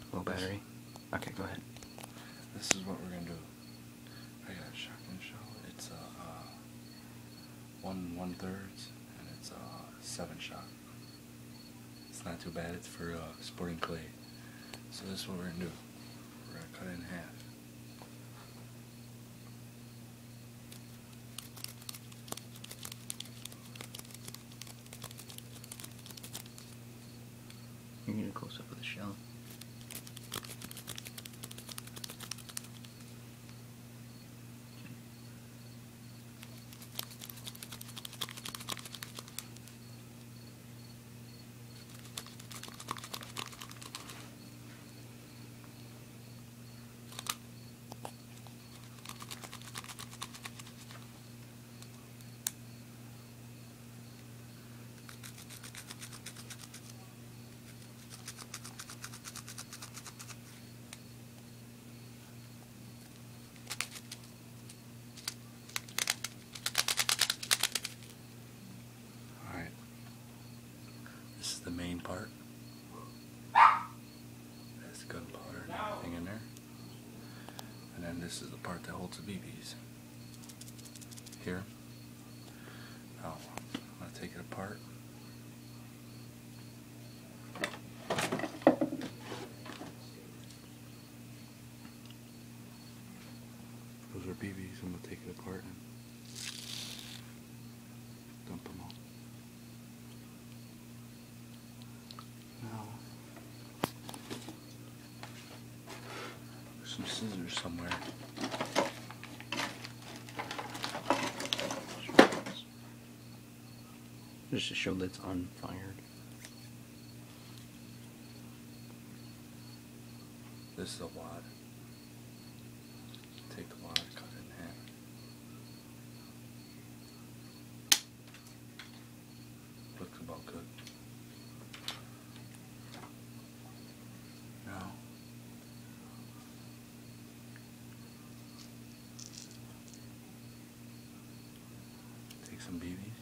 Low battery. Okay, go ahead. This is what we're gonna do. I got a shotgun shell. It's a 1/3, and it's a 7-shot. It's not too bad. It's for sporting clay. So this is what we're gonna do. We're gonna cut it in half. You need a close up of the shell. Alright. This is the main part. There's the gunpowder and everything in there. And then this is the part that holds the BBs. Here. Now, I'm going to take it apart. Those are BBs. I'm going to take it apart and dump them all. Now, there's some scissors somewhere. Just to show that it's unfired. This is a wad. Take the wad, cut it in half. Looks about good. Now, take some BBs.